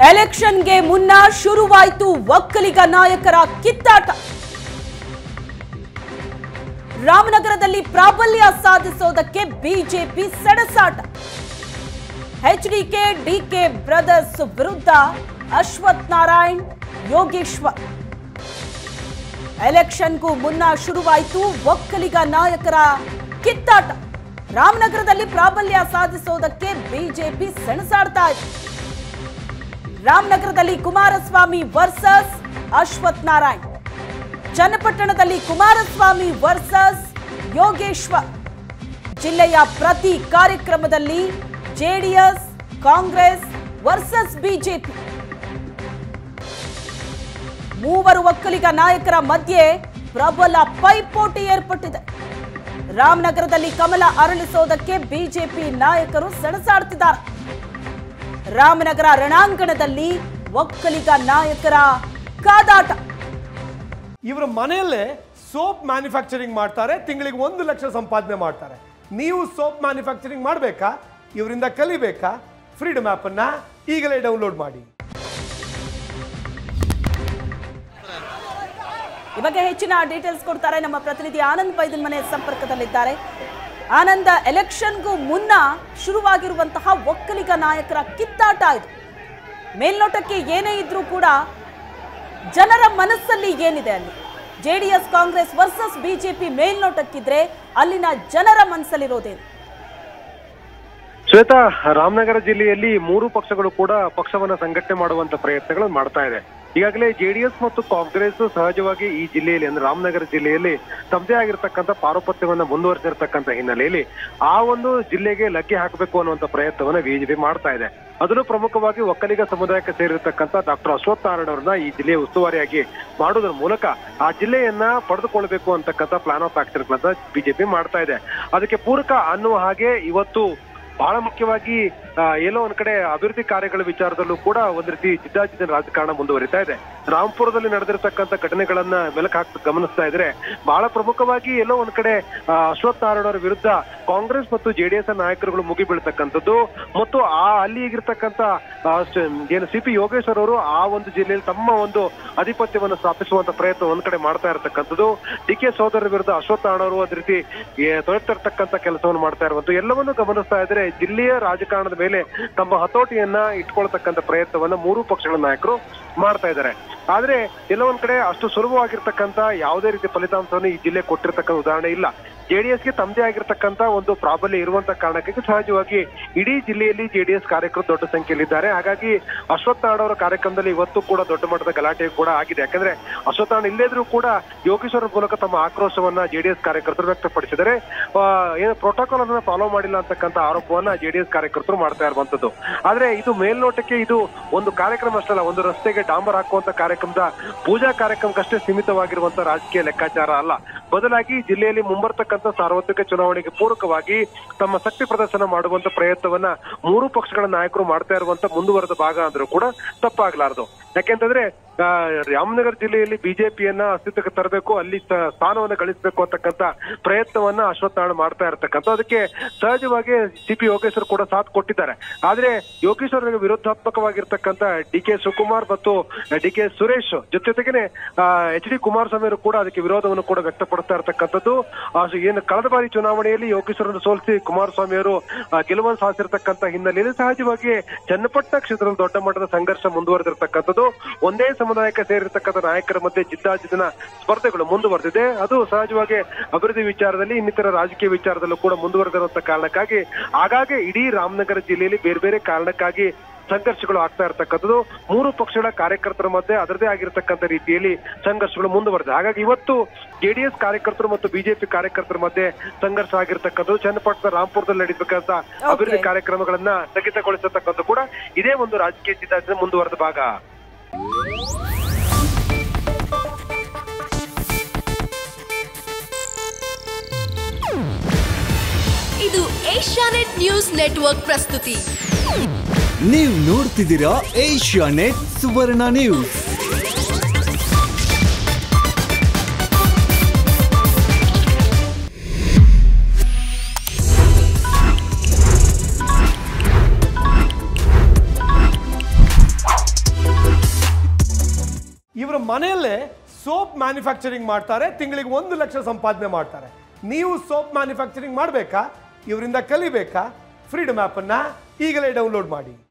ಎಲೆಕ್ಷನ್ಗೆ ಮುನ್ನ ಶುರುವಾಯಿತು ಒಕ್ಕಲಿಗ ನಾಯಕರ ಕಿತ್ತಾಟ. ರಾಮನಗರದಲ್ಲಿ ಪ್ರಾಬಲ್ಯ ಸಾಧಿಸೋದಕ್ಕೆ ಬಿಜೆಪಿ ಸೆಣಸಾಟ. ಎಚ್ಡಿಕೆ ಡಿಕೆ ಬ್ರದರ್ಸ್ ವಿರುದ್ಧ ಅಶ್ವಥ್ ನಾರಾಯಣ್ ಯೋಗೇಶ್ವರ್. ಎಲೆಕ್ಷನ್ಗೂ ಮುನ್ನ ಶುರುವಾಯಿತು ಒಕ್ಕಲಿಗ ನಾಯಕರ ಕಿತ್ತಾಟ. ರಾಮನಗರದಲ್ಲಿ ಪ್ರಾಬಲ್ಯ ಸಾಧಿಸೋದಕ್ಕೆ ಬಿಜೆಪಿ ಸೆಣಸಾಡ್ತಾ ಇದೆ. ರಾಮನಗರದಲ್ಲಿ ಕುಮಾರಸ್ವಾಮಿ ವರ್ಸಸ್ ಅಶ್ವಥ್ ನಾರಾಯಣ್, ಚನ್ನಪಟ್ಟಣದಲ್ಲಿ ಕುಮಾರಸ್ವಾಮಿ ವರ್ಸಸ್ ಯೋಗೇಶ್ವರ್. ಜಿಲ್ಲೆಯ ಪ್ರತಿ ಕಾರ್ಯಕ್ರಮದಲ್ಲಿ ಜೆಡಿಎಸ್ ಕಾಂಗ್ರೆಸ್ ವರ್ಸಸ್ ಬಿಜೆಪಿ. ಮೂವರು ಒಕ್ಕಲಿಗ ನಾಯಕರ ಮಧ್ಯೆ ಪ್ರಬಲ ಪೈಪೋಟಿ ಏರ್ಪಟ್ಟಿದೆ. ರಾಮನಗರದಲ್ಲಿ ಕಮಲ ಅರಳಿಸೋದಕ್ಕೆ ಬಿಜೆಪಿ ನಾಯಕರು ಸೆಣಸಾಡ್ತಿದ್ದಾರೆ. ರಾಮನಗರ ರಣಾಂಗಣದಲ್ಲಿ ಒಕ್ಕಲಿಗ ನಾಯಕರ ಕಾದಾಟ. ಇವರ ಮನೆಯಲ್ಲೇ ಸೋಪ್ ಮ್ಯಾನುಫ್ಯಾಕ್ಚರಿಂಗ್ ಮಾಡ್ತಾರೆ, ತಿಂಗಳಿಗೆ 1 ಲಕ್ಷ ಸಂಪಾದನೆ ಮಾಡ್ತಾರೆ. ನೀವು ಸೋಪ್ ಮ್ಯಾನುಫ್ಯಾಕ್ಚರಿಂಗ್ ಮಾಡಬೇಕಾ? ಇವರಿಂದ ಕಲಿಬೇಕಾ? ಫ್ರೀಡಮ್ ಆಪ್ ಅನ್ನ ಈಗಲೇ ಡೌನ್ಲೋಡ್ ಮಾಡಿ. ಈ ಬಗ್ಗೆ ಹೆಚ್ಚಿನ ಡೀಟೇಲ್ಸ್ ಕೊಡ್ತಾರೆ ನಮ್ಮ ಪ್ರತಿನಿಧಿ ಆನಂದ್ ಬೈದನ್ ಮನೆ ಸಂಪರ್ಕದಲ್ಲಿದ್ದಾರೆ. ಆನಂದ, ಎಲೆಕ್ಷನ್ಗೂ ಮುನ್ನ ಶುರುವಾಗಿರುವಂತಹ ಒಕ್ಕಲಿಗ ನಾಯಕರ ಕಿತ್ತಾಟ ಇದು. ಮೇಲ್ನೋಟಕ್ಕೆ ಏನೇ ಇದ್ರೂ ಕೂಡ ಜನರ ಮನಸ್ಸಲ್ಲಿ ಏನಿದೆ ಅಲ್ಲಿ? ಜೆಡಿಎಸ್ ಕಾಂಗ್ರೆಸ್ ವರ್ಸಸ್ ಬಿಜೆಪಿ ಮೇಲ್ನೋಟಕ್ಕಿದ್ರೆ ಅಲ್ಲಿನ ಜನರ ಮನಸ್ಸಲ್ಲಿರೋದೇನು? ಶ್ವೇತಾ, ರಾಮನಗರ ಜಿಲ್ಲೆಯಲ್ಲಿ 3 ಪಕ್ಷಗಳು ಕೂಡ ಪಕ್ಷವನ್ನ ಸಂಘಟನೆ ಮಾಡುವಂತ ಪ್ರಯತ್ನಗಳನ್ನು ಮಾಡ್ತಾ ಇದೆ. ಈಗಾಗಲೇ ಜೆಡಿಎಸ್ ಮತ್ತು ಕಾಂಗ್ರೆಸ್ ಸಹಜವಾಗಿ ಈ ಜಿಲ್ಲೆಯಲ್ಲಿ ಅಂದ್ರೆ ರಾಮನಗರ ಜಿಲ್ಲೆಯಲ್ಲಿ ತಮ್ಮದೇ ಆಗಿರ್ತಕ್ಕಂಥ ಪಾರುಪತ್ಯವನ್ನ ಮುಂದುವರೆಸಿರ್ತಕ್ಕಂಥ ಹಿನ್ನೆಲೆಯಲ್ಲಿ ಆ ಒಂದು ಜಿಲ್ಲೆಗೆ ಲಗ್ಗೆ ಹಾಕಬೇಕು ಅನ್ನುವಂಥ ಪ್ರಯತ್ನವನ್ನ ಬಿಜೆಪಿ ಮಾಡ್ತಾ ಇದೆ. ಅದನ್ನು ಪ್ರಮುಖವಾಗಿ ಒಕ್ಕಲಿಗ ಸಮುದಾಯಕ್ಕೆ ಸೇರಿರ್ತಕ್ಕಂಥ ಡಾಕ್ಟರ್ ಅಶ್ವಥ್ ನಾರಾಯಣ್ ಅವರನ್ನ ಈ ಜಿಲ್ಲೆಯ ಉಸ್ತುವಾರಿಯಾಗಿ ಮಾಡುವುದರ ಮೂಲಕ ಆ ಜಿಲ್ಲೆಯನ್ನ ಪಡೆದುಕೊಳ್ಬೇಕು ಅಂತಕ್ಕಂಥ ಪ್ಲಾನ್ ಆಫ್ ಆಕ್ಷನ್ ಬಿಜೆಪಿ ಮಾಡ್ತಾ ಇದೆ. ಅದಕ್ಕೆ ಪೂರಕ ಅನ್ನುವ ಹಾಗೆ ಇವತ್ತು ಬಹಳ ಮುಖ್ಯವಾಗಿ ಎಲ್ಲೋ ಒಂದ್ ಕಡೆ ಅಭಿವೃದ್ಧಿ ಕಾರ್ಯಗಳ ವಿಚಾರದಲ್ಲೂ ಕೂಡ ಒಂದ್ ರೀತಿ ಜಿದ್ದಾಜಿದ್ದ ರಾಜಕಾರಣ ಮುಂದುವರಿತಾ ಇದೆ. ರಾಂಪುರದಲ್ಲಿ ನಡೆದಿರ್ತಕ್ಕಂಥ ಘಟನೆಗಳನ್ನ ಮೆಲುಕು ಹಾಕಿ ಗಮನಿಸ್ತಾ ಇದ್ರೆ ಬಹಳ ಪ್ರಮುಖವಾಗಿ ಎಲ್ಲೋ ಒಂದ್ ಕಡೆ ಅಶ್ವಥ್ ನಾರಾಯಣ್ ಅವರ ವಿರುದ್ಧ ಕಾಂಗ್ರೆಸ್ ಮತ್ತು ಜೆಡಿಎಸ್ ನಾಯಕರುಗಳು ಮುಗಿ ಬೀಳ್ತಕ್ಕಂಥದ್ದು ಮತ್ತು ಅಲ್ಲಿ ಈಗಿರ್ತಕ್ಕಂಥ ಏನು ಸಿ ಪಿ ಯೋಗೇಶ್ವರ್ ಅವರು ಆ ಒಂದು ಜಿಲ್ಲೆಯಲ್ಲಿ ತಮ್ಮ ಒಂದು ಆಧಿಪತ್ಯವನ್ನು ಸ್ಥಾಪಿಸುವಂತ ಪ್ರಯತ್ನ ಒಂದ್ ಕಡೆ ಮಾಡ್ತಾ ಇರತಕ್ಕಂಥದ್ದು. ಡಿ ಕೆ ಸೋದರರ ವಿರುದ್ಧ ಅಶ್ವಥ್ ನಾರಾಯಣ್ ಅವರು ಅದೇ ರೀತಿ ತೊಡಗ್ತಿರ್ತಕ್ಕಂಥ ಕೆಲಸವನ್ನು ಮಾಡ್ತಾ ಇರುವಂತ ಎಲ್ಲವನ್ನೂ ಗಮನಿಸ್ತಾ ಇದ್ರೆ ಜಿಲ್ಲೆಯ ರಾಜಕಾರಣದ ಮೇಲೆ ತಮ್ಮ ಹತೋಟಿಯನ್ನ ಇಟ್ಕೊಳ್ತಕ್ಕಂಥ ಪ್ರಯತ್ನವನ್ನ 3 ಪಕ್ಷಗಳ ನಾಯಕರು ಮಾಡ್ತಾ ಇದ್ದಾರೆ. ಆದ್ರೆ ಎಲ್ಲ ಒಂದ್ ಕಡೆ ಅಷ್ಟು ಸುಲಭವಾಗಿರ್ತಕ್ಕಂಥ ಯಾವುದೇ ರೀತಿ ಫಲಿತಾಂಶವನ್ನು ಈ ಜಿಲ್ಲೆ ಕೊಟ್ಟಿರ್ತಕ್ಕಂಥ ಉದಾಹರಣೆ ಇಲ್ಲ. ಜೆಡಿಎಸ್ಗೆ ತಮ್ಮದೇ ಆಗಿರ್ತಕ್ಕಂಥ ಒಂದು ಪ್ರಾಬಲ್ಯ ಇರುವಂತ ಕಾರಣಕ್ಕೆ ಸಹಜವಾಗಿ ಇಡೀ ಜಿಲ್ಲೆಯಲ್ಲಿ ಜೆಡಿಎಸ್ ಕಾರ್ಯಕರ್ತರು ದೊಡ್ಡ ಸಂಖ್ಯೆಯಲ್ಲಿದ್ದಾರೆ. ಹಾಗಾಗಿ ಅಶ್ವಥ್ ನಾರಾಯಣ್ ಅವರ ಕಾರ್ಯಕ್ರಮದಲ್ಲಿ ಇವತ್ತು ಕೂಡ ದೊಡ್ಡ ಮಟ್ಟದ ಗಲಾಟೆ ಕೂಡ ಆಗಿದೆ. ಯಾಕಂದ್ರೆ ಅಶ್ವಥ್ ನಾರಾಯಣ್ ಇಲ್ಲದ್ರೂ ಕೂಡ ಯೋಗೇಶ್ವರ ಮೂಲಕ ತಮ್ಮ ಆಕ್ರೋಶವನ್ನ ಜೆಡಿಎಸ್ ಕಾರ್ಯಕರ್ತರು ವ್ಯಕ್ತಪಡಿಸಿದರೆ ಏನು ಪ್ರೋಟೋಕಾಲ್ ಅನ್ನ ಫಾಲೋ ಮಾಡಿಲ್ಲ ಅಂತಕ್ಕಂಥ ಆರೋಪವನ್ನ ಜೆಡಿಎಸ್ ಕಾರ್ಯಕರ್ತರು ಮಾಡ್ತಾ ಇರುವಂತದ್ದು. ಆದ್ರೆ ಇದು ಮೇಲ್ನೋಟಕ್ಕೆ ಇದು ಒಂದು ಕಾರ್ಯಕ್ರಮ ಅಷ್ಟಲ್ಲ, ಒಂದು ರಸ್ತೆಗೆ ಡಾಂಬರ್ ಹಾಕುವಂತ ಕಾರ್ಯಕ್ರಮದ ಪೂಜಾ ಕಾರ್ಯಕ್ರಮಕ್ಕಷ್ಟೇ ಸೀಮಿತವಾಗಿರುವಂತ ರಾಜಕೀಯ ಲೆಕ್ಕಾಚಾರ ಅಲ್ಲ. ಬದಲಾಗಿ ಜಿಲ್ಲೆಯಲ್ಲಿ ಮುಂಬರ್ತಕ್ಕಂಥ ಸಾರ್ವತ್ರಿಕ ಚುನಾವಣೆಗೆ ಪೂರಕವಾಗಿ ತಮ್ಮ ಶಕ್ತಿ ಪ್ರದರ್ಶನ ಮಾಡುವಂತ ಪ್ರಯತ್ನವನ್ನ 3 ಪಕ್ಷಗಳ ನಾಯಕರು ಮಾಡ್ತಾ ಇರುವಂತ ಮುಂದುವರೆದ ಭಾಗ ಅಂದ್ರೂ ಕೂಡ ತಪ್ಪಾಗ್ಲಾರದು. ಯಾಕೆಂತಂದ್ರೆ ರಾಮನಗರ ಜಿಲ್ಲೆಯಲ್ಲಿ ಬಿಜೆಪಿಯನ್ನ ಅಸ್ತಿತ್ವಕ್ಕೆ ತರಬೇಕು, ಅಲ್ಲಿ ಸ್ಥಾನವನ್ನ ಗಳಿಸಬೇಕು ಅಂತಕ್ಕಂಥ ಪ್ರಯತ್ನವನ್ನ ಅಶ್ವಥ್ ನಾರಾಯಣ್ ಮಾಡ್ತಾ ಇರತಕ್ಕಂಥ ಅದಕ್ಕೆ ಸಹಜವಾಗಿ ಸಿ ಪಿ ಯೋಗೇಶ್ವರ್ ಕೂಡ ಸಾಥ್ ಕೊಟ್ಟಿದ್ದಾರೆ. ಆದ್ರೆ ಯೋಗೇಶ್ವರ್ಗೆ ವಿರೋಧಾತ್ಮಕವಾಗಿರ್ತಕ್ಕಂಥ ಡಿ ಕೆ ಶಿವಕುಮಾರ್ ಮತ್ತು ಡಿ ಕೆ ಸುರೇಶ್ ಜೊತೆಗೇನೆ ಎಚ್ ಡಿ ಕುಮಾರಸ್ವಾಮಿ ಅವರು ಕೂಡ ಅದಕ್ಕೆ ವಿರೋಧವನ್ನು ಕೂಡ ವ್ಯಕ್ತಪಡಿಸ್ತಾ ಇರತಕ್ಕಂಥದ್ದು. ಏನು ಕಳೆದ ಬಾರಿ ಚುನಾವಣೆಯಲ್ಲಿ ಯೋಗೇಶ್ವರನ್ನು ಸೋಲಿಸಿ ಕುಮಾರಸ್ವಾಮಿ ಅವರು ಗೆಲುವನ್ನು ಸಾಧಿಸಿರ್ತಕ್ಕಂಥ ಹಿನ್ನೆಲೆಯಲ್ಲಿ ಸಹಜವಾಗಿ ಚನ್ನಪಟ್ಟಣ ಕ್ಷೇತ್ರದಲ್ಲಿ ದೊಡ್ಡ ಮಟ್ಟದ ಸಂಘರ್ಷ ಮುಂದುವರೆದಿರ್ತಕ್ಕಂಥದ್ದು. ಒಂದೇ ಸಮುದಾಯಕ್ಕೆ ಸೇರಿರ್ತಕ್ಕಂಥ ನಾಯಕರ ಮಧ್ಯೆ ಜಿದ್ದಾಜಿದ್ದಿನ ಸ್ಪರ್ಧೆಗಳು ಮುಂದುವರೆದಿದೆ. ಅದು ಸಹಜವಾಗಿ ಅಭಿವೃದ್ಧಿ ವಿಚಾರದಲ್ಲಿ ಇನ್ನಿತರ ರಾಜಕೀಯ ವಿಚಾರದಲ್ಲೂ ಕೂಡ ಮುಂದುವರೆದಿರುವಂತ ಕಾರಣಕ್ಕಾಗಿ ಆಗಾಗ್ಗೆ ಇಡೀ ರಾಮನಗರ ಜಿಲ್ಲೆಯಲ್ಲಿ ಬೇರೆ ಬೇರೆ ಕಾರಣಕ್ಕಾಗಿ ಸಂಘರ್ಷಗಳು ಆಗ್ತಾ ಇರತಕ್ಕಂಥದ್ದು. 3 ಪಕ್ಷಗಳ ಕಾರ್ಯಕರ್ತರ ಮಧ್ಯೆ ಅದರದೇ ಆಗಿರ್ತಕ್ಕಂಥ ರೀತಿಯಲ್ಲಿ ಸಂಘರ್ಷಗಳು ಮುಂದುವರೆದಿದೆ. ಹಾಗಾಗಿ ಇವತ್ತು ಜೆಡಿಎಸ್ ಕಾರ್ಯಕರ್ತರು ಮತ್ತು ಬಿಜೆಪಿ ಕಾರ್ಯಕರ್ತರ ಮಧ್ಯೆ ಸಂಘರ್ಷ ಆಗಿರ್ತಕ್ಕಂಥದ್ದು. ಚನ್ನಪಟ್ಟಣ ರಾಂಪುರದಲ್ಲಿ ನಡೆಯಬೇಕಾದ ಅಭಿವೃದ್ಧಿ ಕಾರ್ಯಕ್ರಮಗಳನ್ನ ಸ್ಥಗಿತಗೊಳಿಸತಕ್ಕಂಥ ಕೂಡ ಇದೇ ಒಂದು ರಾಜಕೀಯ ಜಿದ್ದಾಜಿದ್ದ ಮುಂದುವರೆದ ಭಾಗ. ಇದು ಏಷ್ಯಾನೆಟ್ ನ್ಯೂಸ್ ನೆಟ್ವರ್ಕ್ ಪ್ರಸ್ತುತಿ. ನೀವು ನೋಡ್ತಿದ್ದೀರಾ ಏಷ್ಯಾನೆಟ್ ಸುವರ್ಣ ನ್ಯೂಸ್. ಇವರ ಮನೆಯಲ್ಲೇ ಸೋಪ್ ಮ್ಯಾನುಫ್ಯಾಕ್ಚರಿಂಗ್ ಮಾಡ್ತಾರೆ, ತಿಂಗಳಿಗೆ 1 ಲಕ್ಷ ಸಂಪಾದನೆ ಮಾಡ್ತಾರೆ. ನೀವು ಸೋಪ್ ಮ್ಯಾನುಫ್ಯಾಕ್ಚರಿಂಗ್ ಮಾಡಬೇಕಾ, ಇವರಿಂದ ಕಲಿಬೇಕಾ? ಫ್ರೀಡಮ್ ಆ್ಯಪನ್ನು ಈಗಲೇ ಡೌನ್ಲೋಡ್ ಮಾಡಿ.